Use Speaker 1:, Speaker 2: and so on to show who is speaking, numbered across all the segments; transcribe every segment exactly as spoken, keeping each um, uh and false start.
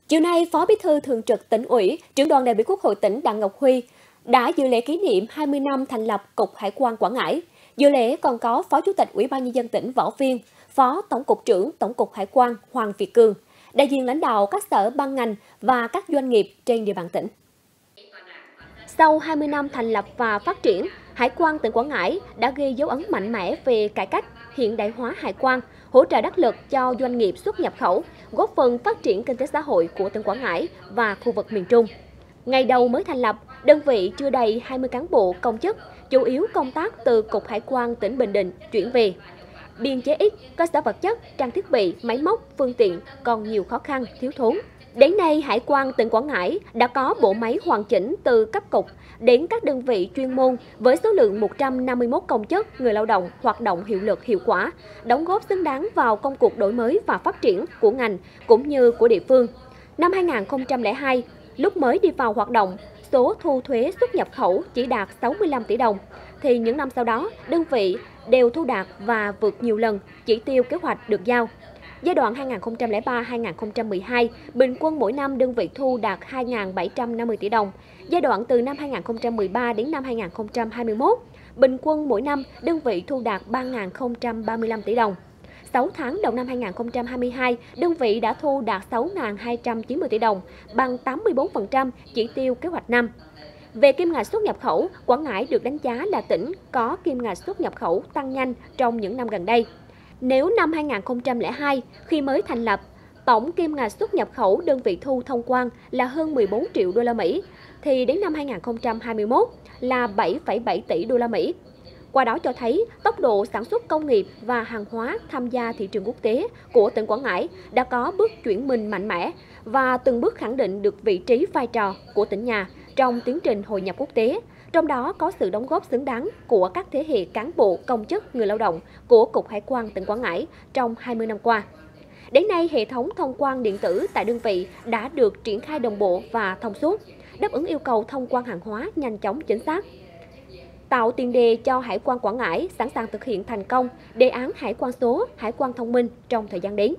Speaker 1: Chiều nay, Phó Bí thư Thường trực Tỉnh ủy, Trưởng đoàn đại biểu Quốc hội tỉnh Đặng Ngọc Huy đã dự lễ kỷ niệm hai mươi năm thành lập Cục Hải quan Quảng Ngãi. Dự lễ còn có Phó Chủ tịch Ủy ban Nhân dân tỉnh Võ Phiên, Phó Tổng cục trưởng Tổng cục Hải quan Hoàng Việt Cường, đại diện lãnh đạo các sở ban ngành và các doanh nghiệp trên địa bàn tỉnh. Sau hai mươi năm thành lập và phát triển, Hải quan tỉnh Quảng Ngãi đã ghi dấu ấn mạnh mẽ về cải cách, hiện đại hóa hải quan, hỗ trợ đắc lực cho doanh nghiệp xuất nhập khẩu, góp phần phát triển kinh tế xã hội của tỉnh Quảng Ngãi và khu vực miền Trung. Ngày đầu mới thành lập, đơn vị chưa đầy hai mươi cán bộ công chức, chủ yếu công tác từ Cục Hải quan tỉnh Bình Định chuyển về. Biên chế ít, cơ sở vật chất, trang thiết bị, máy móc, phương tiện còn nhiều khó khăn, thiếu thốn. Đến nay, Hải quan tỉnh Quảng Ngãi đã có bộ máy hoàn chỉnh từ cấp cục đến các đơn vị chuyên môn với số lượng một trăm năm mươi mốt công chức, người lao động hoạt động hiệu lực hiệu quả, đóng góp xứng đáng vào công cuộc đổi mới và phát triển của ngành cũng như của địa phương. Năm hai nghìn không trăm lẻ hai, lúc mới đi vào hoạt động, số thu thuế xuất nhập khẩu chỉ đạt sáu mươi lăm tỷ đồng, thì những năm sau đó, đơn vị đều thu đạt và vượt nhiều lần chỉ tiêu kế hoạch được giao. Giai đoạn hai nghìn không trăm lẻ ba đến hai nghìn không trăm mười hai, bình quân mỗi năm đơn vị thu đạt hai nghìn bảy trăm năm mươi tỷ đồng. Giai đoạn từ năm hai nghìn không trăm mười ba đến năm hai nghìn không trăm hai mươi mốt, bình quân mỗi năm đơn vị thu đạt ba nghìn không trăm ba mươi lăm tỷ đồng. sáu tháng đầu năm hai nghìn không trăm hai mươi hai, đơn vị đã thu đạt sáu nghìn hai trăm chín mươi tỷ đồng, bằng tám mươi tư phần trăm chỉ tiêu kế hoạch năm. Về kim ngạch xuất nhập khẩu, Quảng Ngãi được đánh giá là tỉnh có kim ngạch xuất nhập khẩu tăng nhanh trong những năm gần đây. Nếu năm hai nghìn không trăm lẻ hai, khi mới thành lập, tổng kim ngạch xuất nhập khẩu đơn vị thu thông quan là hơn mười bốn triệu đô la Mỹ, thì đến năm hai nghìn không trăm hai mươi mốt là bảy phẩy bảy tỷ đô la Mỹ. Qua đó cho thấy tốc độ sản xuất công nghiệp và hàng hóa tham gia thị trường quốc tế của tỉnh Quảng Ngãi đã có bước chuyển mình mạnh mẽ và từng bước khẳng định được vị trí vai trò của tỉnh nhà trong tiến trình hội nhập quốc tế. Trong đó có sự đóng góp xứng đáng của các thế hệ cán bộ, công chức, người lao động của Cục Hải quan tỉnh Quảng Ngãi trong hai mươi năm qua. Đến nay, hệ thống thông quan điện tử tại đơn vị đã được triển khai đồng bộ và thông suốt, đáp ứng yêu cầu thông quan hàng hóa nhanh chóng chính xác, tạo tiền đề cho Hải quan Quảng Ngãi sẵn sàng thực hiện thành công đề án hải quan số, hải quan thông minh trong thời gian đến.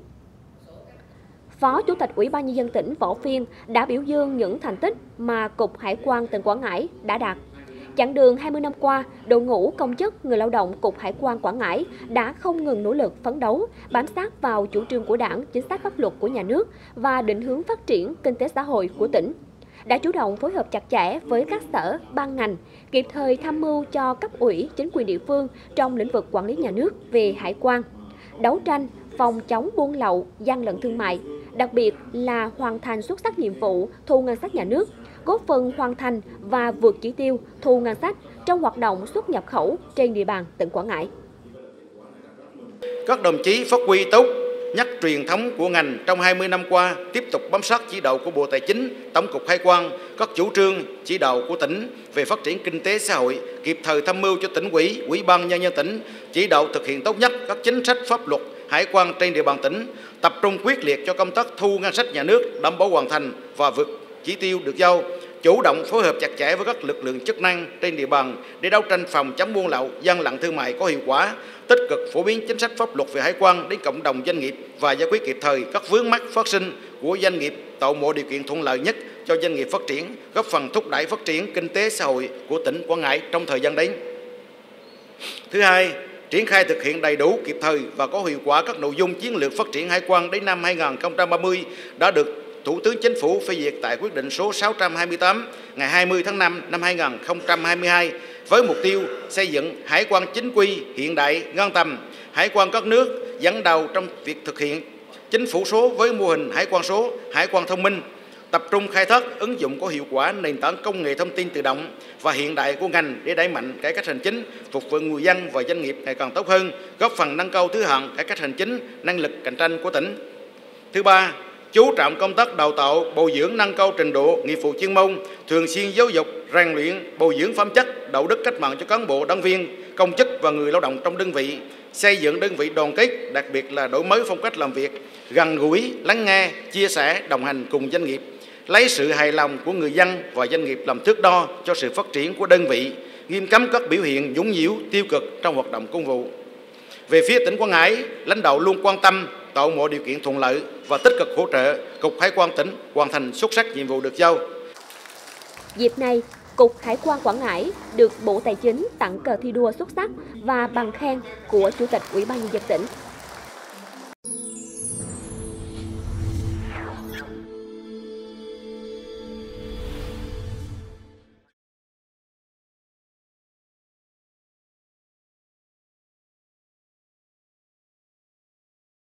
Speaker 1: Phó Chủ tịch Ủy ban Nhân dân tỉnh Võ Phiên đã biểu dương những thành tích mà Cục Hải quan tỉnh Quảng Ngãi đã đạt. Chặng đường hai mươi năm qua, đội ngũ công chức, người lao động Cục Hải quan Quảng Ngãi đã không ngừng nỗ lực phấn đấu, bám sát vào chủ trương của Đảng, chính sách pháp luật của nhà nước và định hướng phát triển kinh tế xã hội của tỉnh. Đã chủ động phối hợp chặt chẽ với các sở, ban ngành, kịp thời tham mưu cho cấp ủy, chính quyền địa phương trong lĩnh vực quản lý nhà nước về hải quan, đấu tranh, phòng chống buôn lậu, gian lận thương mại, đặc biệt là hoàn thành xuất sắc nhiệm vụ thu ngân sách nhà nước, góp phần hoàn thành và vượt chỉ tiêu thu ngân sách trong hoạt động xuất nhập khẩu trên địa bàn tỉnh Quảng Ngãi.
Speaker 2: Các đồng chí phát huy tốt nhất truyền thống của ngành trong hai mươi năm qua, tiếp tục bám sát chỉ đạo của Bộ Tài chính, Tổng cục Hải quan, các chủ trương, chỉ đạo của tỉnh về phát triển kinh tế xã hội, kịp thời tham mưu cho tỉnh ủy, Ủy ban Nhân dân tỉnh chỉ đạo thực hiện tốt nhất các chính sách pháp luật hải quan trên địa bàn tỉnh, tập trung quyết liệt cho công tác thu ngân sách nhà nước đảm bảo hoàn thành và vượt chỉ tiêu được giao, chủ động phối hợp chặt chẽ với các lực lượng chức năng trên địa bàn để đấu tranh phòng chống buôn lậu, gian lận thương mại có hiệu quả, tích cực phổ biến chính sách pháp luật về hải quan đến cộng đồng doanh nghiệp và giải quyết kịp thời các vướng mắc phát sinh của doanh nghiệp, tạo mọi điều kiện thuận lợi nhất cho doanh nghiệp phát triển, góp phần thúc đẩy phát triển kinh tế xã hội của tỉnh Quảng Ngãi trong thời gian đến. Thứ hai, triển khai thực hiện đầy đủ, kịp thời và có hiệu quả các nội dung chiến lược phát triển hải quan đến năm hai nghìn không trăm ba mươi đã được Thủ tướng Chính phủ phê duyệt tại quyết định số sáu trăm hai mươi tám ngày hai mươi tháng năm năm hai nghìn không trăm hai mươi hai với mục tiêu xây dựng hải quan chính quy, hiện đại, ngang tầm, hải quan các nước dẫn đầu trong việc thực hiện chính phủ số với mô hình hải quan số, hải quan thông minh, tập trung khai thác ứng dụng có hiệu quả nền tảng công nghệ thông tin tự động và hiện đại của ngành để đẩy mạnh cải cách hành chính, phục vụ người dân và doanh nghiệp ngày càng tốt hơn, góp phần nâng cao thứ hạng cải cách hành chính, năng lực cạnh tranh của tỉnh. Thứ ba, chú trọng công tác đào tạo, bồi dưỡng nâng cao trình độ, nghiệp vụ chuyên môn, thường xuyên giáo dục, rèn luyện, bồi dưỡng phẩm chất, đạo đức cách mạng cho cán bộ, đảng viên, công chức và người lao động trong đơn vị, xây dựng đơn vị đoàn kết, đặc biệt là đổi mới phong cách làm việc, gần gũi, lắng nghe, chia sẻ, đồng hành cùng doanh nghiệp, lấy sự hài lòng của người dân và doanh nghiệp làm thước đo cho sự phát triển của đơn vị, nghiêm cấm các biểu hiện nhũng nhiễu, tiêu cực trong hoạt động công vụ. Về phía tỉnh Quảng Ngãi, lãnh đạo luôn quan tâm tạo mọi điều kiện thuận lợi và tích cực hỗ trợ Cục Hải quan tỉnh hoàn thành xuất sắc nhiệm vụ được giao.
Speaker 1: Dịp này, Cục Hải quan Quảng Ngãi được Bộ Tài chính tặng cờ thi đua xuất sắc và bằng khen của Chủ tịch Ủy ban Nhân dân tỉnh.